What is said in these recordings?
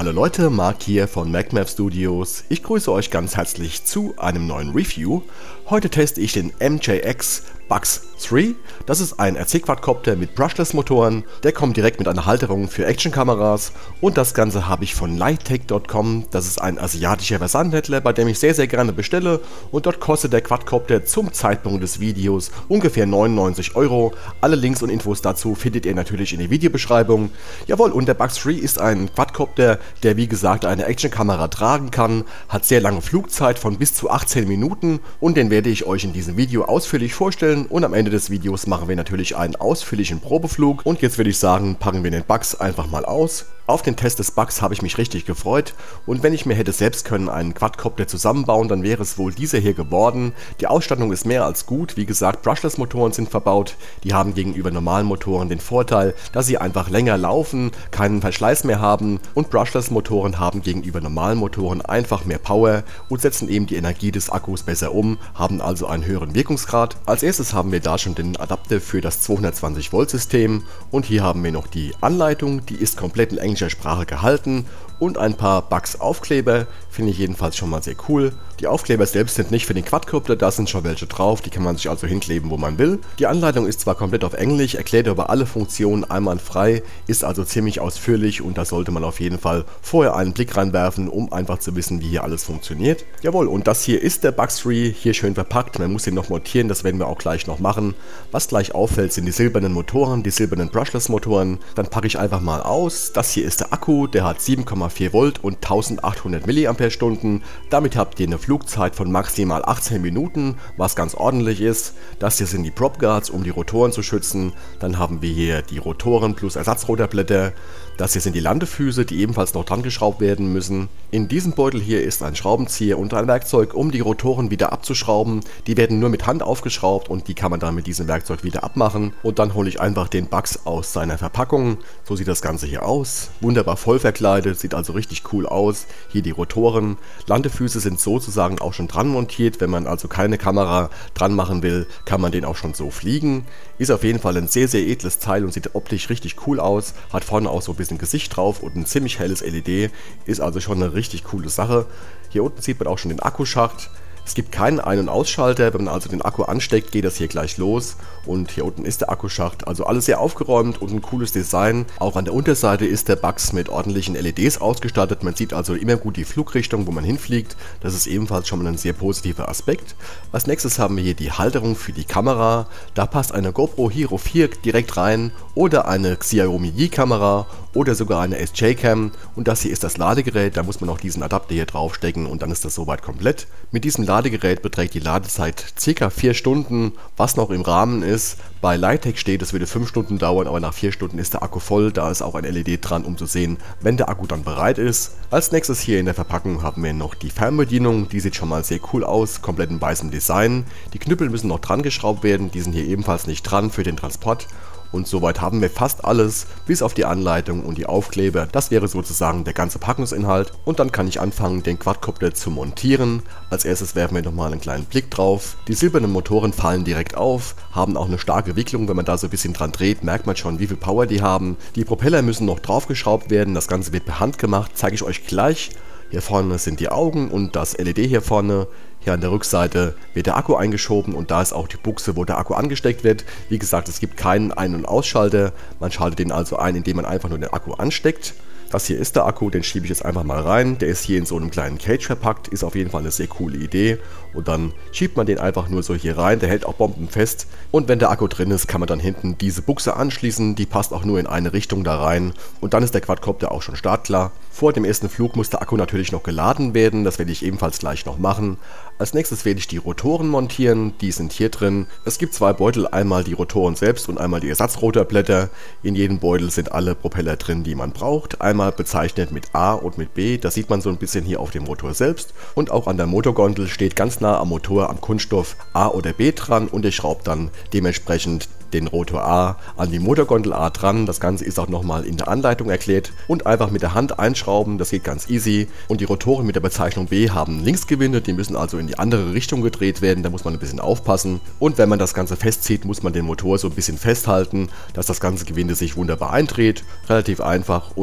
Hallo Leute, Marc hier von MacMap Studios. Ich grüße euch ganz herzlich zu einem neuen Review. Heute teste ich den MJX Bugs 3. Das ist ein RC-Quadcopter mit Brushless-Motoren. Der kommt direkt mit einer Halterung für Actionkameras und das Ganze habe ich von Lightech.com. Das ist ein asiatischer Versandhändler, bei dem ich sehr gerne bestelle, und dort kostet der Quadcopter zum Zeitpunkt des Videos ungefähr 99 €. Alle Links und Infos dazu findet ihr natürlich in der Videobeschreibung. Jawohl, und der Bugs 3 ist ein Quadcopter, der wie gesagt eine Actionkamera tragen kann, hat sehr lange Flugzeit von bis zu 18 Minuten und den werde ich euch in diesem Video ausführlich vorstellen, und am Ende des Videos machen wir natürlich einen ausführlichen Probeflug. Und jetzt würde ich sagen, packen wir den Bugs einfach mal aus. Auf den Test des Bugs habe ich mich richtig gefreut, und wenn ich mir hätte selbst können einen Quadcopter zusammenbauen, dann wäre es wohl dieser hier geworden. Die Ausstattung ist mehr als gut, wie gesagt, Brushless-Motoren sind verbaut, die haben gegenüber normalen Motoren den Vorteil, dass sie einfach länger laufen, keinen Verschleiß mehr haben, und Brushless-Motoren haben gegenüber normalen Motoren einfach mehr Power und setzen eben die Energie des Akkus besser um, haben also einen höheren Wirkungsgrad. Als erstes haben wir da schon den Adapter für das 220 Volt System, und hier haben wir noch die Anleitung, die ist komplett in englischer Sprache gehalten, und ein paar Bugs Aufkleber, finde ich jedenfalls schon mal sehr cool. Die Aufkleber selbst sind nicht für den Quadcopter, da sind schon welche drauf, die kann man sich also hinkleben, wo man will. Die Anleitung ist zwar komplett auf Englisch, erklärt aber alle Funktionen einwandfrei, ist also ziemlich ausführlich, und da sollte man auf jeden Fall vorher einen Blick reinwerfen, um einfach zu wissen, wie hier alles funktioniert. Jawohl, und das hier ist der Bugs 3, hier schön verpackt, man muss ihn noch montieren, das werden wir auch gleich noch machen. Was gleich auffällt, sind die silbernen Motoren, die silbernen Brushless-Motoren. Dann packe ich einfach mal aus. Das hier ist der Akku, der hat 7,4 Volt und 1800 mAh. Damit habt ihr eine Flugzeit von maximal 18 Minuten, was ganz ordentlich ist. Das hier sind die Prop Guards, um die Rotoren zu schützen. Dann haben wir hier die Rotoren plus Ersatzrotorblätter. Das hier sind die Landefüße, die ebenfalls noch dran geschraubt werden müssen. In diesem Beutel hier ist ein Schraubenzieher und ein Werkzeug, um die Rotoren wieder abzuschrauben. Die werden nur mit Hand aufgeschraubt und die kann man dann mit diesem Werkzeug wieder abmachen. Und dann hole ich einfach den Bugs aus seiner Verpackung. So sieht das Ganze hier aus. Wunderbar voll verkleidet, sieht also richtig cool aus. Hier die Rotoren. Landefüße sind sozusagen auch schon dran montiert. Wenn man also keine Kamera dran machen will, kann man den auch schon so fliegen. Ist auf jeden Fall ein sehr edles Teil und sieht optisch richtig cool aus. Hat vorne auch so ein bisschen Gesicht drauf und ein ziemlich helles LED. Ist also schon eine richtig coole Sache. Hier unten sieht man auch schon den Akkuschacht. Es gibt keinen Ein- und Ausschalter, wenn man also den Akku ansteckt, geht das hier gleich los, und hier unten ist der Akkuschacht, also alles sehr aufgeräumt und ein cooles Design. Auch an der Unterseite ist der Bugs mit ordentlichen LEDs ausgestattet, man sieht also immer gut die Flugrichtung, wo man hinfliegt, das ist ebenfalls schon mal ein sehr positiver Aspekt. Als nächstes haben wir hier die Halterung für die Kamera, da passt eine GoPro Hero 4 direkt rein oder eine Xiaomi Yi Kamera oder sogar eine SJ-Cam, und das hier ist das Ladegerät, da muss man auch diesen Adapter hier draufstecken und dann ist das soweit komplett. Mit diesem Ladegerät beträgt die Ladezeit ca. 4 Stunden, was noch im Rahmen ist. Bei Lightech steht, es würde 5 Stunden dauern, aber nach 4 Stunden ist der Akku voll, da ist auch ein LED dran, um zu sehen, wenn der Akku dann bereit ist. Als nächstes hier in der Verpackung haben wir noch die Fernbedienung, die sieht schon mal sehr cool aus, komplett in weißem Design. Die Knüppel müssen noch dran geschraubt werden, die sind hier ebenfalls nicht dran für den Transport. Und soweit haben wir fast alles, bis auf die Anleitung und die Aufkleber. Das wäre sozusagen der ganze Packungsinhalt. Und dann kann ich anfangen, den Quadcopter zu montieren. Als erstes werfen wir nochmal einen kleinen Blick drauf. Die silbernen Motoren fallen direkt auf, haben auch eine starke Wicklung. Wenn man da so ein bisschen dran dreht, merkt man schon, wie viel Power die haben. Die Propeller müssen noch draufgeschraubt werden. Das Ganze wird per Hand gemacht, zeige ich euch gleich. Hier vorne sind die Augen und das LED hier vorne. Hier an der Rückseite wird der Akku eingeschoben, und da ist auch die Buchse, wo der Akku angesteckt wird. Wie gesagt, es gibt keinen Ein- und Ausschalter. Man schaltet den also ein, indem man einfach nur den Akku ansteckt. Das hier ist der Akku, den schiebe ich jetzt einfach mal rein. Der ist hier in so einem kleinen Cage verpackt, ist auf jeden Fall eine sehr coole Idee. Und dann schiebt man den einfach nur so hier rein, der hält auch bombenfest. Und wenn der Akku drin ist, kann man dann hinten diese Buchse anschließen, die passt auch nur in eine Richtung da rein. Und dann ist der Quadcopter auch schon startklar. Vor dem ersten Flug muss der Akku natürlich noch geladen werden, das werde ich ebenfalls gleich noch machen. Als nächstes werde ich die Rotoren montieren, die sind hier drin. Es gibt 2 Beutel, einmal die Rotoren selbst und einmal die Ersatzrotorblätter. In jedem Beutel sind alle Propeller drin, die man braucht. Einmal bezeichnet mit A und mit B, das sieht man so ein bisschen hier auf dem Motor selbst. Und auch an der Motorgondel steht ganz nah am Motor am Kunststoff A oder B dran, und ihr schraubt dann dementsprechend den Rotor A an die Motorgondel A dran. Das Ganze ist auch nochmal in der Anleitung erklärt. Und einfach mit der Hand einschrauben, das geht ganz easy. Und die Rotoren mit der Bezeichnung B haben Linksgewinde, die müssen also in die andere Richtung gedreht werden, da muss man ein bisschen aufpassen. Und wenn man das Ganze festzieht, muss man den Motor so ein bisschen festhalten, dass das ganze Gewinde sich wunderbar eindreht. Relativ einfach, und das Beil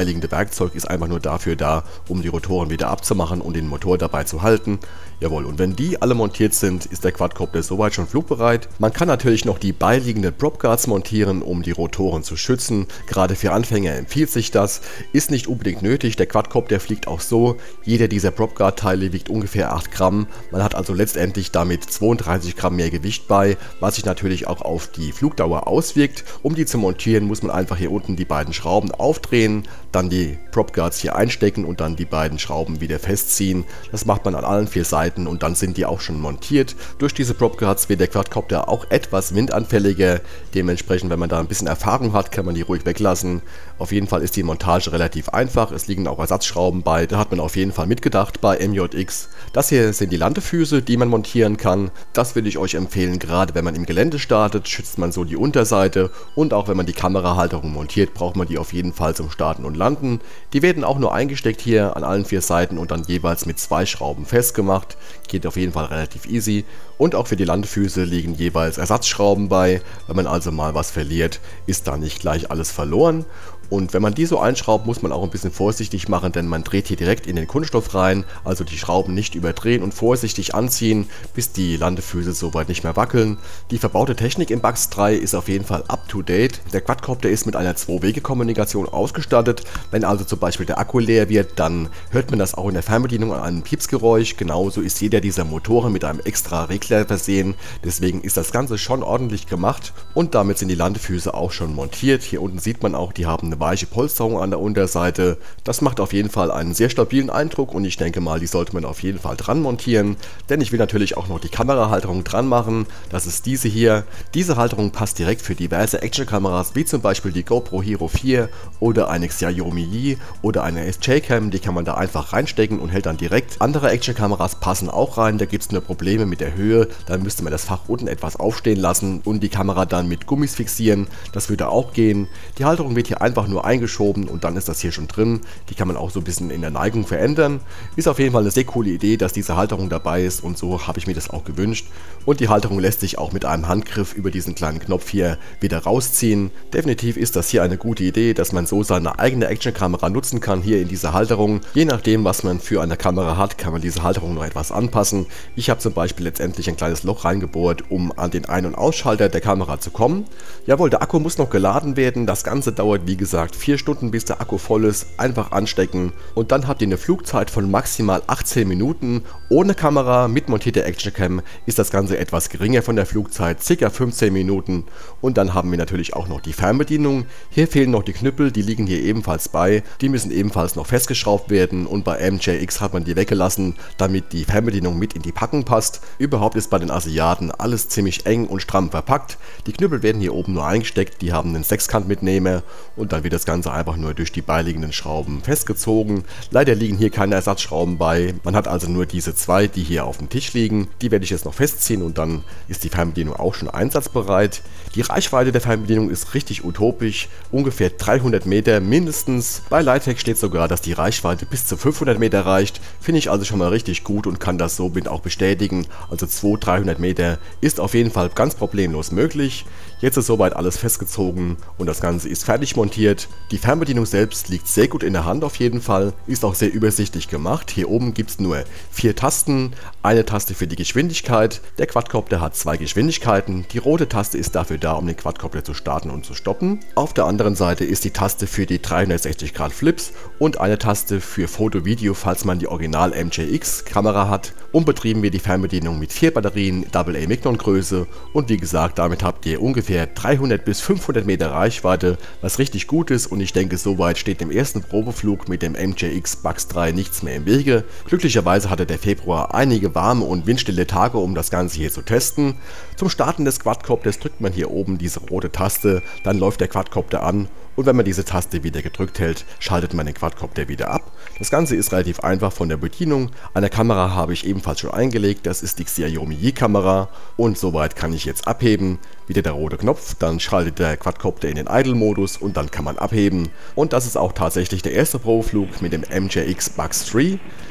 beiliegende Werkzeug ist einfach nur dafür da, um die Rotoren wieder abzumachen und den Motor dabei zu halten. Jawohl, und wenn die alle montiert sind, ist der Quadcopter soweit schon flugbereit. Man kann natürlich noch die beiliegenden Propguards montieren, um die Rotoren zu schützen. Gerade für Anfänger empfiehlt sich das. Ist nicht unbedingt nötig, der Quadcopter fliegt auch so. Jeder dieser Propguard-Teile wiegt ungefähr 8 Gramm. Man hat also letztendlich damit 32 Gramm mehr Gewicht bei, was sich natürlich auch auf die Flugdauer auswirkt. Um die zu montieren, muss man einfach hier unten die beiden Schrauben aufdrehen, dann die Propguards hier einstecken und dann die beiden Schrauben wieder festziehen. Das macht man an allen 4 Seiten und dann sind die auch schon montiert. Durch diese Propguards wird der Quadcopter auch etwas windanfälliger. Dementsprechend, wenn man da ein bisschen Erfahrung hat, kann man die ruhig weglassen. Auf jeden Fall ist die Montage relativ einfach. Es liegen auch Ersatzschrauben bei. Da hat man auf jeden Fall mitgedacht bei MJX. Das hier sind die Landefüße, die man montieren kann. Das würde ich euch empfehlen, gerade wenn man im Gelände startet, schützt man so die Unterseite. Und auch wenn man die Kamerahalterung montiert, braucht man die auf jeden Fall zum Starten und Landen. Die werden auch nur eingesteckt hier an allen 4 Seiten und dann jeweils mit 2 Schrauben festgemacht. Geht auf jeden Fall relativ easy. Und auch für die Landefüße liegen jeweils Ersatzschrauben bei. Wenn man also mal was verliert, ist da nicht gleich alles verloren. Und wenn man die so einschraubt, muss man auch ein bisschen vorsichtig machen, denn man dreht hier direkt in den Kunststoff rein, also die Schrauben nicht überdrehen und vorsichtig anziehen, bis die Landefüße soweit nicht mehr wackeln. Die verbaute Technik im BACS 3 ist auf jeden Fall up to date. Der Quadcopter ist mit einer 2-Wege-Kommunikation ausgestattet. Wenn also zum Beispiel der Akku leer wird, dann hört man das auch in der Fernbedienung an einem Piepsgeräusch. Genauso ist jeder dieser Motoren mit einem extra Regler versehen. Deswegen ist das Ganze schon ordentlich gemacht und damit sind die Landefüße auch schon montiert. Hier unten sieht man auch, die haben eine weiche Polsterung an der Unterseite. Das macht auf jeden Fall einen sehr stabilen Eindruck und ich denke mal, die sollte man auf jeden Fall dran montieren, denn ich will natürlich auch noch die Kamerahalterung dran machen. Das ist diese hier. Diese Halterung passt direkt für diverse Actionkameras, wie zum Beispiel die GoPro Hero 4 oder eine Xiaomi Yi oder eine SJ-Cam, die kann man da einfach reinstecken und hält dann direkt. Andere Actionkameras passen auch rein, da gibt es nur Probleme mit der Höhe, dann müsste man das Fach unten etwas aufstehen lassen und die Kamera dann mit Gummis fixieren, das würde auch gehen. Die Halterung wird hier einfach nur eingeschoben und dann ist das hier schon drin. Die kann man auch so ein bisschen in der Neigung verändern. Ist auf jeden Fall eine sehr coole Idee, dass diese Halterung dabei ist und so habe ich mir das auch gewünscht. Und die Halterung lässt sich auch mit einem Handgriff über diesen kleinen Knopf hier wieder rausziehen. Definitiv ist das hier eine gute Idee, dass man so seine eigene Actionkamera nutzen kann hier in dieser Halterung. Je nachdem, was man für eine Kamera hat, kann man diese Halterung noch etwas anpassen. Ich habe zum Beispiel letztendlich ein kleines Loch reingebohrt, um an den Ein- und Ausschalter der Kamera zu kommen. Jawohl, der Akku muss noch geladen werden. Das Ganze dauert wie gesagt 4 Stunden, bis der Akku voll ist. Einfach anstecken und dann habt ihr eine Flugzeit von maximal 18 Minuten. Ohne Kamera, mit montierter Actioncam ist das Ganze etwas geringer von der Flugzeit, ca. 15 Minuten. Und dann haben wir natürlich auch noch die Fernbedienung. Hier fehlen noch die Knüppel, die liegen hier ebenfalls bei. Die müssen ebenfalls noch festgeschraubt werden und bei MJX hat man die weggelassen, damit die Fernbedienung mit in die Packung passt. Überhaupt ist bei den Asiaten alles ziemlich eng und stramm verpackt. Die Knüppel werden hier oben nur eingesteckt, die haben einen Sechskantmitnehmer und dann wird das Ganze einfach nur durch die beiliegenden Schrauben festgezogen. Leider liegen hier keine Ersatzschrauben bei. Man hat also nur diese 2, die hier auf dem Tisch liegen. Die werde ich jetzt noch festziehen und dann ist die Fernbedienung auch schon einsatzbereit. Die Reichweite der Fernbedienung ist richtig utopisch. Ungefähr 300 Meter mindestens. Bei Lightech steht sogar, dass die Reichweite bis zu 500 Meter reicht. Finde ich also schon mal richtig gut und kann das somit auch bestätigen. Also 200-300 Meter ist auf jeden Fall ganz problemlos möglich. Jetzt ist soweit alles festgezogen und das Ganze ist fertig montiert. Die Fernbedienung selbst liegt sehr gut in der Hand auf jeden Fall, ist auch sehr übersichtlich gemacht. Hier oben gibt es nur 4 Tasten, eine Taste für die Geschwindigkeit. Der Quadcopter hat 2 Geschwindigkeiten. Die rote Taste ist dafür da, um den Quadcopter zu starten und zu stoppen. Auf der anderen Seite ist die Taste für die 360 Grad Flips und eine Taste für Foto-Video, falls man die Original MJX Kamera hat. Und betrieben wir die Fernbedienung mit 4 Batterien AA Mignon Größe und wie gesagt, damit habt ihr ungefähr 300 bis 500 Meter Reichweite, was richtig gut ist und ich denke, soweit steht dem ersten Probeflug mit dem MJX BACS 3 nichts mehr im Wege. Glücklicherweise hatte der Februar einige warme und windstille Tage, um das Ganze hier zu testen. Zum Starten des Quadcopters drückt man hier oben diese rote Taste, dann läuft der Quadcopter an und wenn man diese Taste wieder gedrückt hält, schaltet man den Quadcopter wieder ab. Das Ganze ist relativ einfach von der Bedienung. Eine Kamera habe ich ebenfalls schon eingelegt, das ist die Xiaomi Yi Kamera und soweit kann ich jetzt abheben. Wieder der rote Knopf, dann schaltet der Quadcopter in den Idle-Modus und dann kann man abheben. Und das ist auch tatsächlich der erste Probeflug mit dem MJX BACS 3.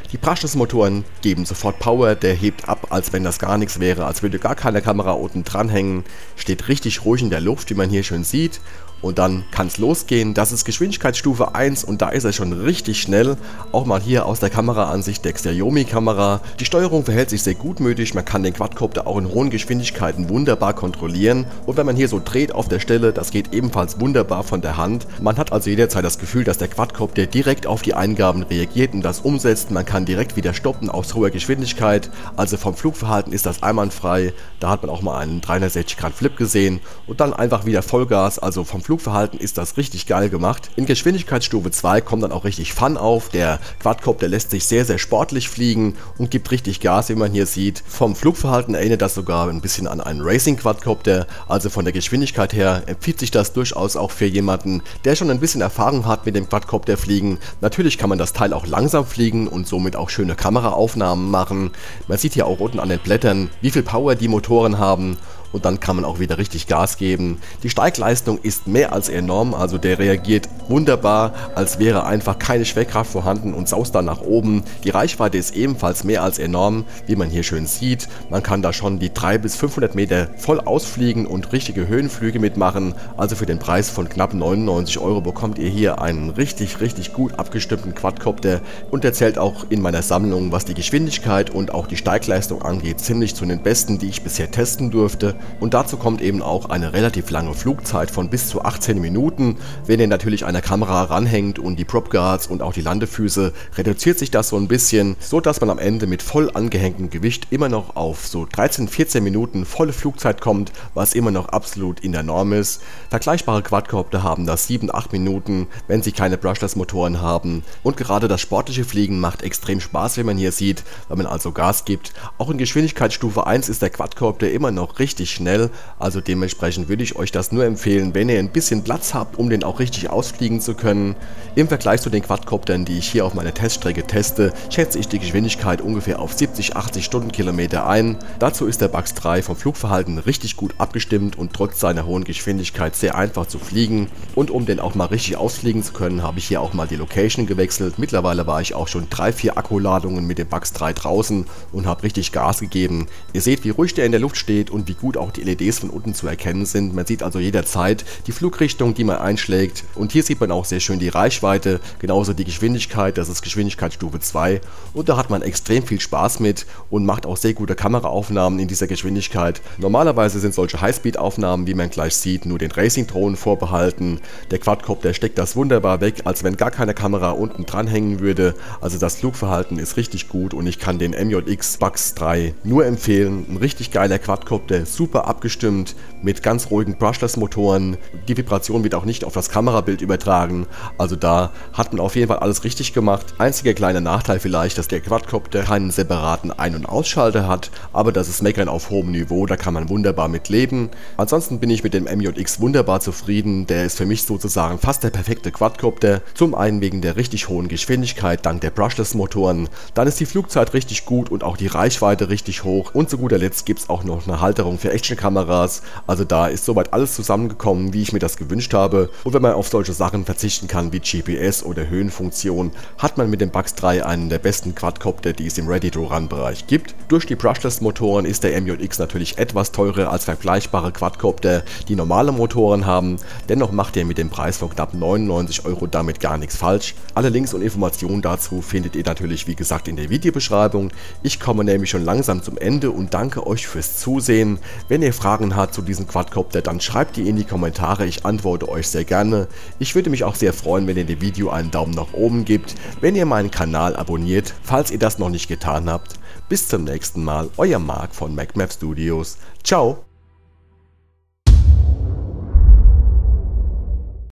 Die Brushless-Motoren geben sofort Power, der hebt ab, als wenn das gar nichts wäre, als würde gar keine Kamera unten dran hängen, steht richtig ruhig in der Luft, wie man hier schön sieht. Und dann kann es losgehen. Das ist Geschwindigkeitsstufe 1 und da ist er schon richtig schnell. Auch mal hier aus der Kameraansicht der Xiaomi-Kamera. Die Steuerung verhält sich sehr gutmütig. Man kann den Quadcopter auch in hohen Geschwindigkeiten wunderbar kontrollieren. Und wenn man hier so dreht auf der Stelle, das geht ebenfalls wunderbar von der Hand. Man hat also jederzeit das Gefühl, dass der Quadcopter direkt auf die Eingaben reagiert und das umsetzt. Man kann direkt wieder stoppen aus hoher Geschwindigkeit. Also vom Flugverhalten ist das einwandfrei. Da hat man auch mal einen 360-Grad-Flip gesehen. Und dann einfach wieder Vollgas, also vom Flugverhalten ist das richtig geil gemacht. In Geschwindigkeitsstufe 2 kommt dann auch richtig Fun auf. Der Quadcopter lässt sich sehr, sehr sportlich fliegen und gibt richtig Gas, wie man hier sieht. Vom Flugverhalten erinnert das sogar ein bisschen an einen Racing-Quadcopter. Also von der Geschwindigkeit her empfiehlt sich das durchaus auch für jemanden, der schon ein bisschen Erfahrung hat mit dem Quadcopter fliegen. Natürlich kann man das Teil auch langsam fliegen und somit auch schöne Kameraaufnahmen machen. Man sieht hier auch unten an den Blättern, wie viel Power die Motoren haben. Und dann kann man auch wieder richtig Gas geben. Die Steigleistung ist mehr als enorm, also der reagiert wunderbar, als wäre einfach keine Schwerkraft vorhanden und saust dann nach oben. Die Reichweite ist ebenfalls mehr als enorm, wie man hier schön sieht. Man kann da schon die 300 bis 500 Meter voll ausfliegen und richtige Höhenflüge mitmachen. Also für den Preis von knapp 99 € bekommt ihr hier einen richtig gut abgestimmten Quadcopter und der zählt auch in meiner Sammlung, was die Geschwindigkeit und auch die Steigleistung angeht, ziemlich zu den besten, die ich bisher testen durfte. Und dazu kommt eben auch eine relativ lange Flugzeit von bis zu 18 Minuten. Wenn ihr natürlich eine Kamera ranhängt und die Prop Guards und auch die Landefüße, reduziert sich das so ein bisschen, so dass man am Ende mit voll angehängtem Gewicht immer noch auf so 13-14 Minuten volle Flugzeit kommt, was immer noch absolut in der Norm ist. Vergleichbare Quadcopter haben das 7-8 Minuten, wenn sie keine Brushless-Motoren haben. Und gerade das sportliche Fliegen macht extrem Spaß, wie man hier sieht, wenn man also Gas gibt. Auch in Geschwindigkeitsstufe 1 ist der Quadcopter immer noch richtig schnell, also dementsprechend würde ich euch das nur empfehlen, wenn ihr ein bisschen Platz habt, um den auch richtig ausfliegen zu können. Im Vergleich zu den Quadcoptern, die ich hier auf meiner Teststrecke teste, schätze ich die Geschwindigkeit ungefähr auf 70-80 Stundenkilometer ein. Dazu ist der Bugs 3 vom Flugverhalten richtig gut abgestimmt und trotz seiner hohen Geschwindigkeit sehr einfach zu fliegen. Und um den auch mal richtig ausfliegen zu können, habe ich hier auch mal die Location gewechselt. Mittlerweile war ich auch schon 3-4 Akkuladungen mit dem Bugs 3 draußen und habe richtig Gas gegeben. Ihr seht, wie ruhig der in der Luft steht und wie gut auch die LEDs von unten zu erkennen sind. Man sieht also jederzeit die Flugrichtung, die man einschlägt, und hier sieht man auch sehr schön die Reichweite, genauso die Geschwindigkeit, das ist Geschwindigkeitsstufe 2 und da hat man extrem viel Spaß mit und macht auch sehr gute Kameraaufnahmen in dieser Geschwindigkeit. Normalerweise sind solche Highspeed-Aufnahmen, wie man gleich sieht, nur den Racing-Drohnen vorbehalten. Der Quadcopter steckt das wunderbar weg, als wenn gar keine Kamera unten dran hängen würde. Also das Flugverhalten ist richtig gut und ich kann den MJX Bugs 3 nur empfehlen. Ein richtig geiler Quadcopter, super abgestimmt, mit ganz ruhigen Brushless-Motoren. Die Vibration wird auch nicht auf das Kamerabild übertragen, also da hat man auf jeden Fall alles richtig gemacht. Einziger kleiner Nachteil vielleicht, dass der Quadcopter keinen separaten Ein- und Ausschalter hat, aber das ist Meckern auf hohem Niveau, da kann man wunderbar mit leben. Ansonsten bin ich mit dem MJX wunderbar zufrieden, der ist für mich sozusagen fast der perfekte Quadcopter. Zum einen wegen der richtig hohen Geschwindigkeit dank der Brushless-Motoren, dann ist die Flugzeit richtig gut und auch die Reichweite richtig hoch und zu guter Letzt gibt es auch noch eine Halterung für Actionkameras. Also da ist soweit alles zusammengekommen, wie ich mir das gewünscht habe, und wenn man auf solche Sachen verzichten kann wie GPS oder Höhenfunktion, hat man mit dem Bugs 3 einen der besten Quadcopter, die es im Ready-to-Run-Bereich gibt. Durch die Brushless-Motoren ist der MJX natürlich etwas teurer als vergleichbare Quadcopter, die normale Motoren haben, dennoch macht ihr mit dem Preis von knapp 99 € damit gar nichts falsch. Alle Links und Informationen dazu findet ihr natürlich wie gesagt in der Videobeschreibung. Ich komme nämlich schon langsam zum Ende und danke euch fürs Zusehen. Wenn ihr Fragen habt zu diesem Quadcopter, dann schreibt die in die Kommentare, ich antworte euch sehr gerne. Ich würde mich auch sehr freuen, wenn ihr dem Video einen Daumen nach oben gebt, wenn ihr meinen Kanal abonniert, falls ihr das noch nicht getan habt. Bis zum nächsten Mal, euer Marc von MacMap Studios. Ciao!